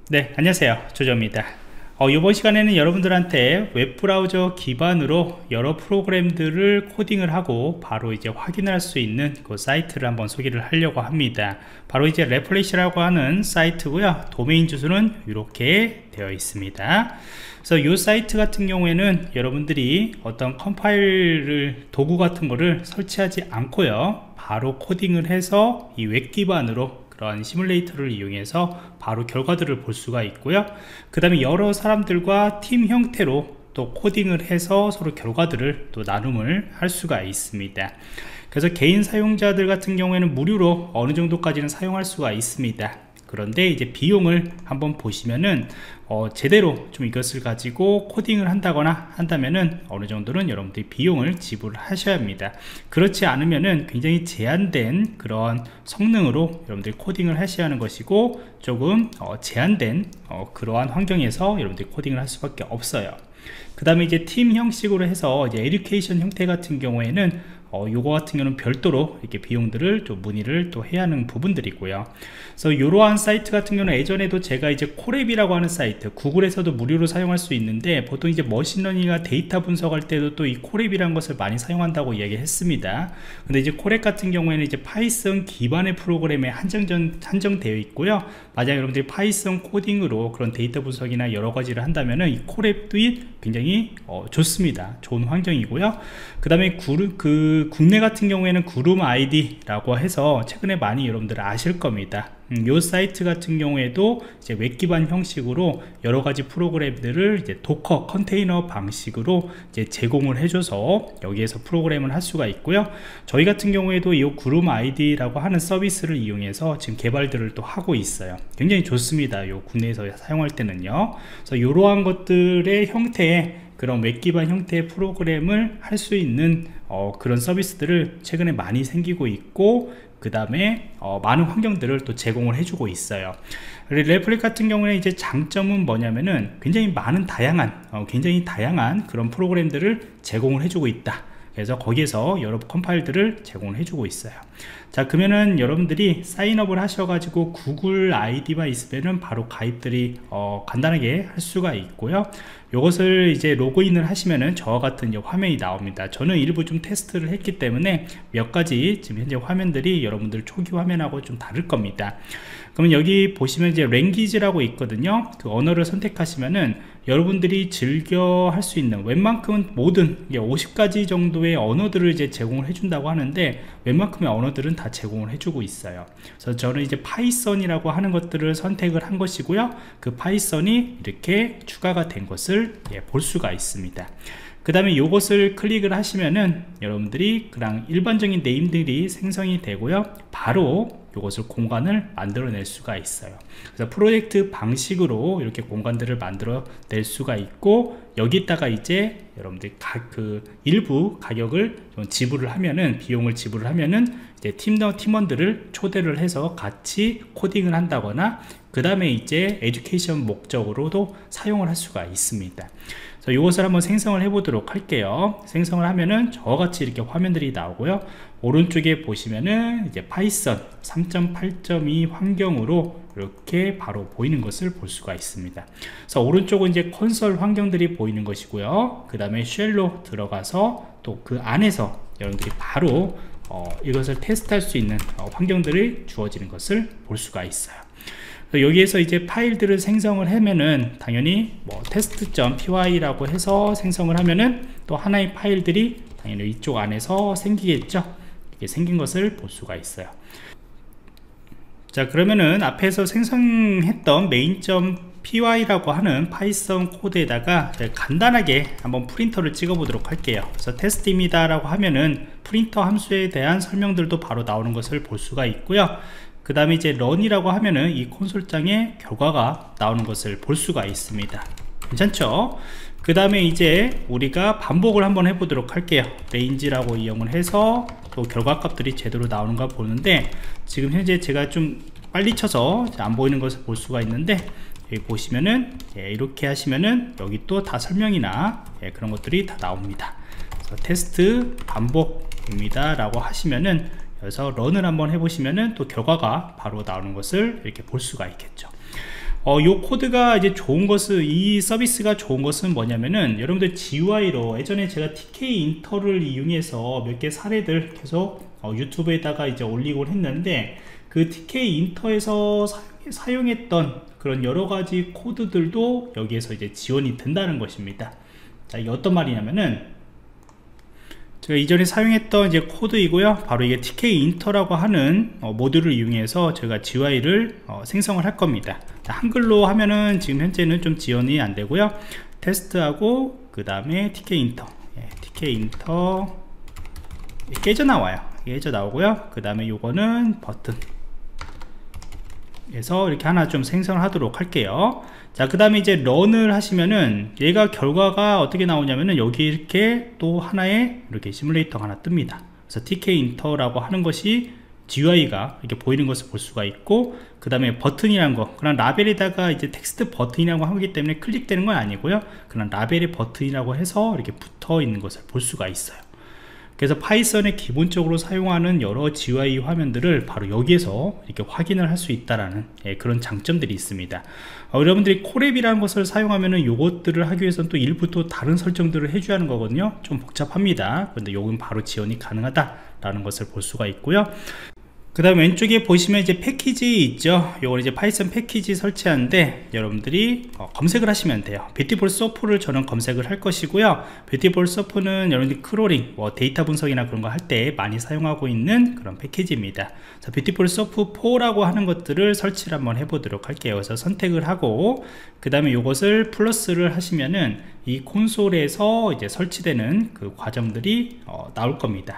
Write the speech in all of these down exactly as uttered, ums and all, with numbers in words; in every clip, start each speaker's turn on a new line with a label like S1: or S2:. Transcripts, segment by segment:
S1: 네, 안녕하세요. 조조입니다. 어, 이번 시간에는 여러분들한테 웹브라우저 기반으로 여러 프로그램들을 코딩을 하고 바로 이제 확인할 수 있는 그 사이트를 한번 소개를 하려고 합니다. 바로 이제 레플래시라고 하는 사이트고요. 도메인 주소는 이렇게 되어 있습니다. 그래서 이 사이트 같은 경우에는 여러분들이 어떤 컴파일을 도구 같은 거를 설치하지 않고요, 바로 코딩을 해서 이 웹 기반으로 그런 시뮬레이터를 이용해서 바로 결과들을 볼 수가 있고요. 그 다음에 여러 사람들과 팀 형태로 또 코딩을 해서 서로 결과들을 또 나눔을 할 수가 있습니다. 그래서 개인 사용자들 같은 경우에는 무료로 어느 정도까지는 사용할 수가 있습니다. 그런데 이제 비용을 한번 보시면은 어, 제대로 좀 이것을 가지고 코딩을 한다거나 한다면은 어느 정도는 여러분들이 비용을 지불하셔야 합니다. 그렇지 않으면은 굉장히 제한된 그런 성능으로 여러분들이 코딩을 하셔야 하는 것이고, 조금 어, 제한된 어, 그러한 환경에서 여러분들이 코딩을 할 수밖에 없어요. 그 다음에 이제 팀 형식으로 해서 이제 에듀케이션 형태 같은 경우에는 어, 요거 같은 경우는 별도로 이렇게 비용들을 좀 문의를 또 해야 하는 부분들이고요. 그래서 이러한 사이트 같은 경우는 예전에도 제가 이제 코랩이라고 하는 사이트, 구글에서도 무료로 사용할 수 있는데 보통 이제 머신러닝이나 데이터 분석할 때도 또 이 코랩이라는 것을 많이 사용한다고 이야기했습니다. 근데 이제 코랩 같은 경우에는 이제 파이썬 기반의 프로그램에 한정, 한정되어 있고요. 만약 여러분들이 파이썬 코딩으로 그런 데이터 분석이나 여러 가지를 한다면은 이 코랩도 굉장히 어, 좋습니다. 좋은 환경이고요. 그 다음에 그 국내 같은 경우에는 구름 아이디라고 해서 최근에 많이 여러분들 아실 겁니다. 음, 요 사이트 같은 경우에도 이제 웹 기반 형식으로 여러 가지 프로그램들을 이제 도커 컨테이너 방식으로 이제 제공을 해줘서 여기에서 프로그램을 할 수가 있고요. 저희 같은 경우에도 이 구름 아이디라고 하는 서비스를 이용해서 지금 개발들을 또 하고 있어요. 굉장히 좋습니다. 요 국내에서 사용할 때는요. 그래서 이러한 것들의 형태의 그런 웹 기반 형태의 프로그램을 할 수 있는 어, 그런 서비스들을 최근에 많이 생기고 있고, 그 다음에 어, 많은 환경들을 또 제공을 해주고 있어요. 레플릭 같은 경우에 이제 장점은 뭐냐면은 굉장히 많은 다양한 어, 굉장히 다양한 그런 프로그램들을 제공을 해주고 있다. 그래서 거기에서 여러 컴파일들을 제공을 해주고 있어요. 자, 그러면은 여러분들이 사인업을 하셔가지고 구글 아이디만 있으면은 바로 가입들이 어, 간단하게 할 수가 있고요. 요것을 이제 로그인을 하시면은 저와 같은 이제 화면이 나옵니다. 저는 일부 좀 테스트를 했기 때문에 몇 가지 지금 현재 화면들이 여러분들 초기 화면하고 좀 다를 겁니다. 그러면 여기 보시면 이제 랭귀지라고 있거든요. 그 언어를 선택하시면은 여러분들이 즐겨 할 수 있는 웬만큼은 모든 오십 가지 정도의 언어들을 이제 제공을 해준다고 하는데, 웬만큼의 언어들은 다 제공을 해주고 있어요. 그래서 저는 이제 파이썬이라고 하는 것들을 선택을 한 것이고요. 그 파이썬이 이렇게 추가가 된 것을 예, 볼 수가 있습니다. 그 다음에 이것을 클릭을 하시면은 여러분들이 그냥 일반적인 네임들이 생성이 되고요. 바로 이것을 공간을 만들어낼 수가 있어요. 그래서 프로젝트 방식으로 이렇게 공간들을 만들어 낼 수가 있고, 여기다가 이제 여러분들이 가, 그 일부 가격을 좀 지불을 하면은, 비용을 지불을 하면은 이제 팀원, 팀원들을 초대를 해서 같이 코딩을 한다거나, 그 다음에 이제 에듀케이션 목적으로도 사용을 할 수가 있습니다. 그래서 이것을 한번 생성을 해 보도록 할게요. 생성을 하면은 저와 같이 이렇게 화면들이 나오고요. 오른쪽에 보시면은 이제 파이썬 삼 점 팔 점 이 환경으로 이렇게 바로 보이는 것을 볼 수가 있습니다. 그래서 오른쪽은 이제 콘솔 환경들이 보이는 것이고요. 그 다음에 쉘로 들어가서 또 그 안에서 여러분들이 바로 어, 이것을 테스트할 수 있는 어, 환경들이 주어지는 것을 볼 수가 있어요. 여기에서 이제 파일들을 생성을 하면은 당연히 뭐 test.py라고 해서 생성을 하면은 또 하나의 파일들이 당연히 이쪽 안에서 생기겠죠. 이렇게 생긴 것을 볼 수가 있어요. 자, 그러면은 앞에서 생성했던 main.py라고 하는 파이썬 코드에다가 간단하게 한번 프린터를 찍어 보도록 할게요. 그래서 테스트입니다 라고 하면은 프린터 함수에 대한 설명들도 바로 나오는 것을 볼 수가 있고요. 그 다음에 이제 런이라고 하면은 이 콘솔장에 결과가 나오는 것을 볼 수가 있습니다. 괜찮죠? 그 다음에 이제 우리가 반복을 한번 해보도록 할게요. 레인지라고 이용을 해서 또 결과 값들이 제대로 나오는가 보는데, 지금 현재 제가 좀 빨리 쳐서 안 보이는 것을 볼 수가 있는데, 여기 보시면은 예, 이렇게 하시면은 여기 또 다 설명이나 예, 그런 것들이 다 나옵니다. 그래서 테스트 반복입니다 라고 하시면은, 그래서 런을 한번 해보시면은 또 결과가 바로 나오는 것을 이렇게 볼 수가 있겠죠. 어, 요 코드가 이제 좋은 것은, 이 서비스가 좋은 것은 뭐냐면은 여러분들 지유아이로 예전에 제가 티케이 인터를 이용해서 몇 개 사례들 계속 어, 유튜브에다가 이제 올리곤 했는데, 그 티케이 인터에서 사용, 사용했던 그런 여러가지 코드들도 여기에서 이제 지원이 된다는 것입니다. 자, 이게 어떤 말이냐면은 제가 이전에 사용했던 이제 코드이고요, 바로 이게 티케이 인터라고 하는 어, 모듈을 이용해서 제가 지유아이를 어, 생성을 할 겁니다. 자, 한글로 하면은 지금 현재는 좀 지원이 안 되고요, 테스트하고 그 다음에 티케이 인터, 예, 티케이 인터 깨져 나와요. 깨져 나오고요, 그 다음에 요거는 버튼 그래서 이렇게 하나 좀 생성을 하도록 할게요. 자, 그 다음에 이제 런을 하시면은 얘가 결과가 어떻게 나오냐면은 여기 이렇게 또 하나의 이렇게 시뮬레이터가 하나 뜹니다. 그래서 티케이 인터라고 하는 것이 지유아이가 이렇게 보이는 것을 볼 수가 있고, 그 다음에 버튼이란 거, 그냥 라벨에다가 이제 텍스트 버튼이라고 하기 때문에 클릭되는 건 아니고요, 그냥 라벨의 버튼이라고 해서 이렇게 붙어 있는 것을 볼 수가 있어요. 그래서 파이썬에 기본적으로 사용하는 여러 지유아이 화면들을 바로 여기에서 이렇게 확인을 할 수 있다라는, 예, 그런 장점들이 있습니다. 어, 여러분들이 콜앱이라는 것을 사용하면은 요것들을 하기 위해서는 또 일부 또 다른 설정들을 해줘야 하는 거거든요. 좀 복잡합니다. 근데 요건 바로 지원이 가능하다라는 것을 볼 수가 있고요. 그 다음 왼쪽에 보시면 이제 패키지 있죠. 요건 이제 파이썬 패키지 설치하는데 여러분들이 어, 검색을 하시면 돼요. 뷰티풀 소프를 저는 검색을 할 것이고요. 뷰티풀 소프는 여러분들이 크롤링, 뭐 데이터 분석이나 그런 거 할 때 많이 사용하고 있는 그런 패키지입니다. 자, 뷰티풀 소프 포라고 하는 것들을 설치를 한번 해보도록 할게요. 그래서 선택을 하고 그 다음에 요것을 플러스를 하시면은 이 콘솔에서 이제 설치되는 그 과정들이 어, 나올 겁니다.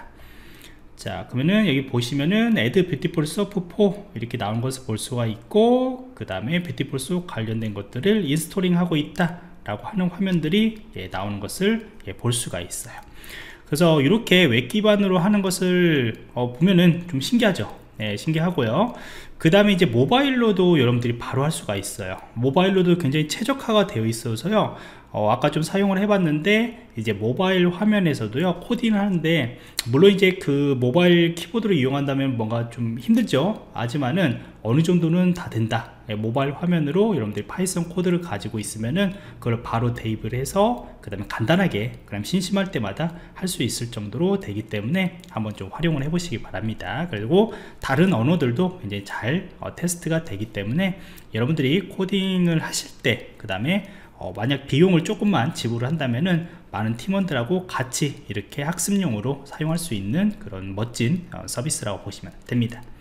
S1: 자, 그러면은 여기 보시면은 add beautiful soft 사 이렇게 나온 것을 볼 수가 있고, 그 다음에 beautiful soft 관련된 것들을 인스톨링 하고 있다 라고 하는 화면들이, 예, 나오는 것을, 예, 볼 수가 있어요. 그래서 이렇게 웹 기반으로 하는 것을 어, 보면은 좀 신기하죠. 네, 신기하고요. 그 다음에 이제 모바일로도 여러분들이 바로 할 수가 있어요. 모바일로도 굉장히 최적화가 되어 있어서요, 어, 아까 좀 사용을 해봤는데 이제 모바일 화면에서도요 코딩을 하는데, 물론 이제 그 모바일 키보드를 이용한다면 뭔가 좀 힘들죠. 하지만은 어느 정도는 다 된다. 예, 모바일 화면으로 여러분들이 파이썬 코드를 가지고 있으면은 그걸 바로 대입을 해서 그 다음에 간단하게 그럼 심심할 때마다 할 수 있을 정도로 되기 때문에 한번 좀 활용을 해 보시기 바랍니다. 그리고 다른 언어들도 이제 잘 어, 테스트가 되기 때문에 여러분들이 코딩을 하실 때, 그 다음에 어, 만약 비용을 조금만 지불을 한다면은 많은 팀원들하고 같이 이렇게 학습용으로 사용할 수 있는 그런 멋진 어, 서비스라고 보시면 됩니다.